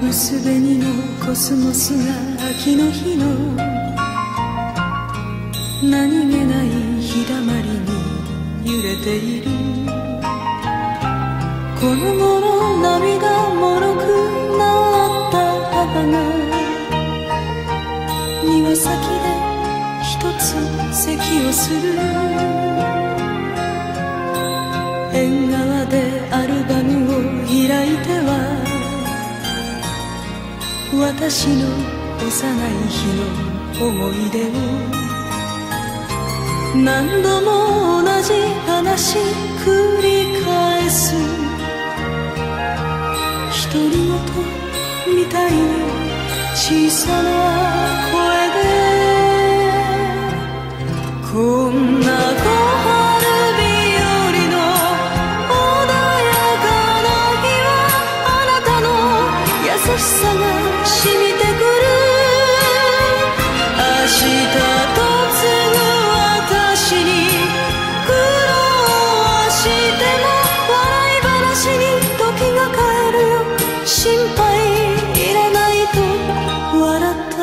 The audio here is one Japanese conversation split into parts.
薄紅のコスモスが秋の日の何気ない日だまりに揺れている。この頃涙もろくなった母が庭先で一つ咳をする。縁側でアルバムを開いては私の幼い日の思い出を何度も同じ話繰り返す。独り言みたいに小さな声でこんな小春日和の穏やかな日はあなたの優しさが染みてくる。明日と継ぐ私に苦労しても笑い話に時が帰るよ。心配いらないと笑った。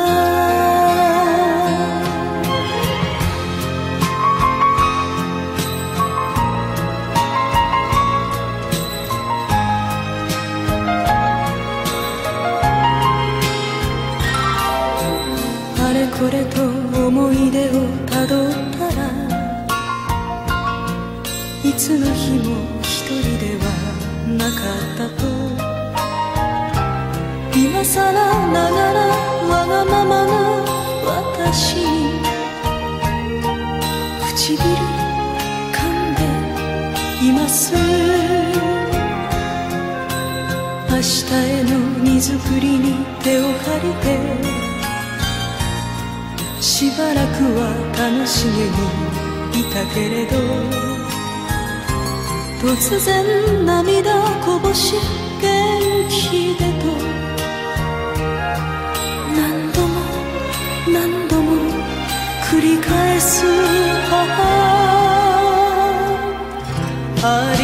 あれこれと思い出をたどったらいつの日も一人ではなかったと。今さらながらわがままな私に唇噛んでいます。明日への荷造りに手を借りてしばらくは楽しげにいたけれど突然涙こぼし元気でと何度も繰り返す母。